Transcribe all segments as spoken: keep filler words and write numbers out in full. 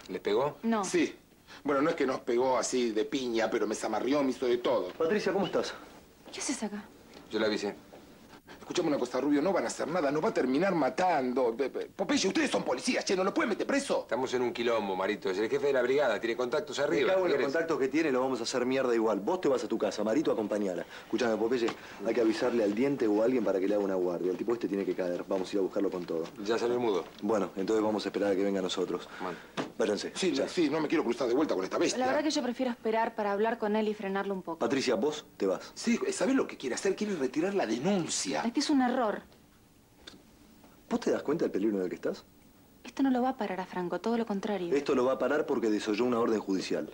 ¿Les pegó? No. Sí. Bueno, no es que nos pegó así de piña, pero me zamarrió, me hizo de todo. Patricia, ¿cómo estás? ¿Qué haces acá? Yo la avisé. Escuchame una cosa, Rubio, no van a hacer nada, nos va a terminar matando. Popeye, ustedes son policías, che, ¿no lo pueden meter preso? Estamos en un quilombo, Marito. Es el jefe de la brigada, tiene contactos Me arriba. cago en los ¿Quieres? contactos que tiene, lo vamos a hacer mierda igual. Vos te vas a tu casa, Marito, acompañala. Escuchame, Popeye, hay que avisarle al diente o a alguien para que le haga una guardia. El tipo este tiene que caer. Vamos a ir a buscarlo con todo. Ya salió el mudo. Bueno, entonces vamos a esperar a que venga a nosotros. Man. Váyanse. Sí, ya. sí, no me quiero cruzar de vuelta con esta bestia. La verdad que yo prefiero esperar para hablar con él y frenarlo un poco. Patricia, vos te vas. Sí, ¿sabés lo que quiere hacer? Quiere retirar la denuncia. Este es un error. ¿Vos te das cuenta del peligro en el que estás? Esto no lo va a parar a Franco, todo lo contrario. Esto lo va a parar porque desoyó una orden judicial.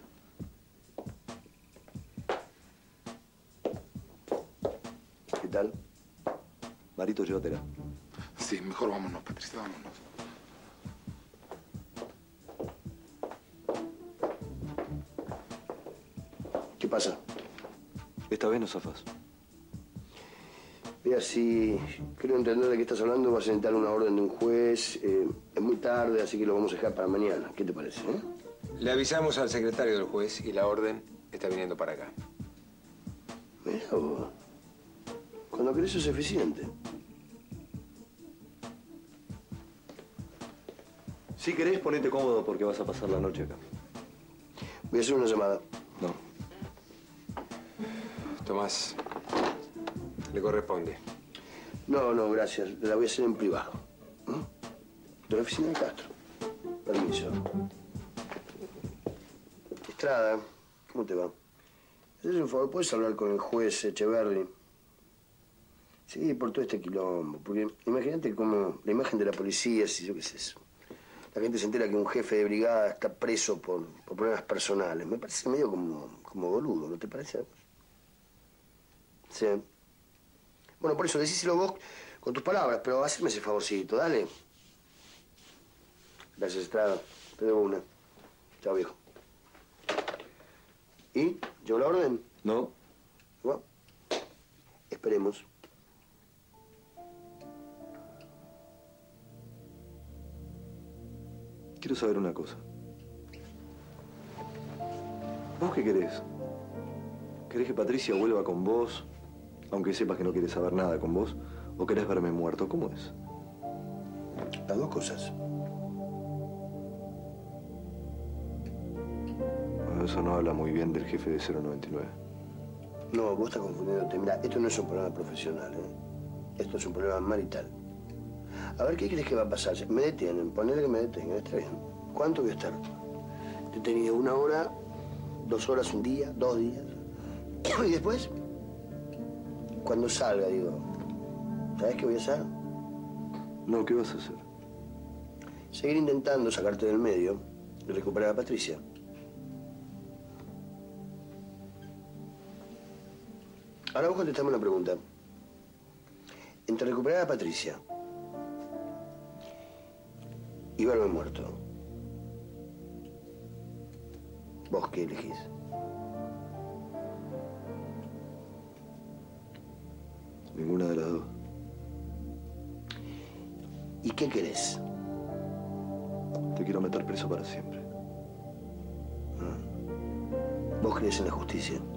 ¿Qué tal? Marito, llévatela. Sí, mejor vámonos, Patricia, vámonos. ¿Qué pasa? Esta vez no zafás. Mira, si creo entender de qué estás hablando, vas a necesitar una orden de un juez. Eh, es muy tarde, así que lo vamos a dejar para mañana. ¿Qué te parece, eh? Le avisamos al secretario del juez y la orden está viniendo para acá. Mira vos. Cuando querés es eficiente. Si querés, ponete cómodo porque vas a pasar la noche acá. Voy a hacer una llamada. No. Tomás, le corresponde. No, no, gracias. La voy a hacer en privado. ¿Mm? De la oficina de Castro. Permiso. Estrada, ¿cómo te va? Haces un favor, ¿puedes hablar con el juez Echeverri? Sí, por todo este quilombo. Porque imagínate cómo la imagen de la policía, si yo qué sé eso. La gente se entera que un jefe de brigada está preso por, por problemas personales. Me parece medio como, como boludo, ¿no te parece? Sí. Bueno, por eso, decíselo vos con tus palabras, pero haceme ese favorcito, dale. Gracias, Estrada. Te debo una. Chao, viejo. ¿Y? ¿Llegó la orden? No. Bueno, esperemos. Quiero saber una cosa. ¿Vos qué querés? ¿Querés que Patricia vuelva con vos, aunque sepas que no quiere saber nada con vos? ¿O querés verme muerto? ¿Cómo es? Las dos cosas. Bueno, eso no habla muy bien del jefe de cero noventa y nueve. No, vos estás confundiéndote. Mira, esto no es un problema profesional, ¿eh? Esto es un problema marital. A ver, ¿qué crees que va a pasar? Me detienen, ponele que me detengan, está bien. ¿Cuánto voy a estar? Detenido una hora, dos horas, un día, dos días. Y después, cuando salga, digo, ¿sabes qué voy a hacer? No, ¿qué vas a hacer? Seguir intentando sacarte del medio y recuperar a Patricia. Ahora vos contestame una pregunta. Entre recuperar a Patricia y verme muerto, ¿vos qué elegís? Ninguna de las dos. ¿Y qué querés? Te quiero meter preso para siempre. ¿Vos crees en la justicia?